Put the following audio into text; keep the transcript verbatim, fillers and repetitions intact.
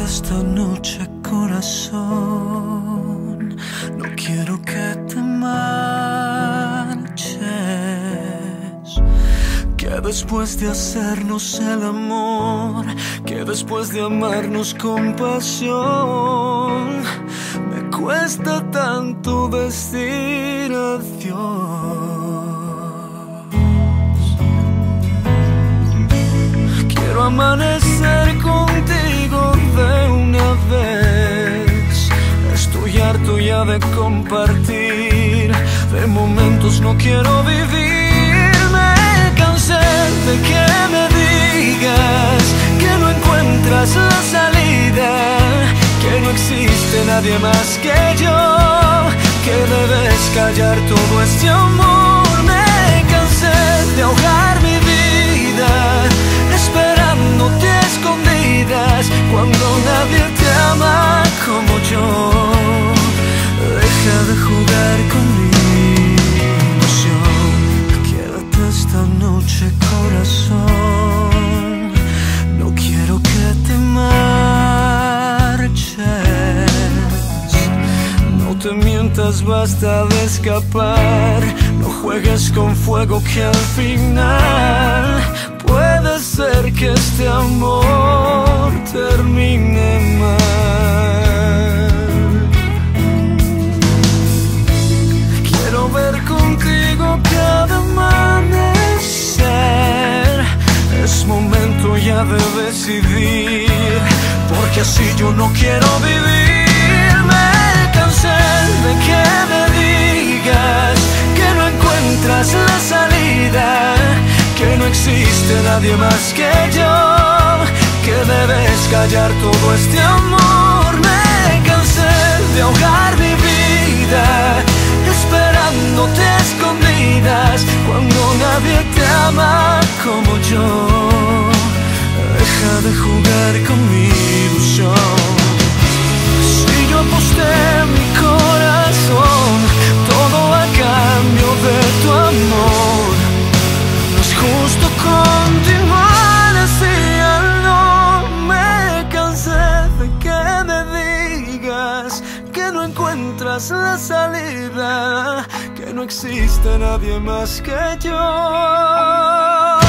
esta noche, corazón. No quiero que te marches, que después de hacernos el amor, que después de amarnos con pasión, me cuesta tanto decir adiós. Quiero amanecer contigo de una vez. Estoy harto ya de compartir, de momentos no quiero vivir. Me cansé de que me digas que no encuentras la salida, que no existe nadie más que yo, que debes callar todo este amor. Me cansé de ahogar mi vida esperándote a escondidas, cuando nadie te ama como yo. Deja de jugar con mi ilusión, quédate esta noche, corazón. No quiero que te marches, no te mientas, basta de escapar. No juegues con fuego que al final puede ser que este amor termine mal. Quiero ver contigo cada amanecer. Es momento ya de decidir, porque así yo no quiero vivir. Me cansé de que me digas que no encuentras la salida, que no existe nadie más que yo, que debes callar todo este amor. Me cansé de ahogar mi vida esperándote a escondidas, cuando nadie te ama como yo. Deja de jugar con mi ilusión. Si yo aposté mi corazón, todo a cambio de tu amor, justo continuar así. No, me cansé de que me digas que no encuentras la salida, que no existe nadie más que yo.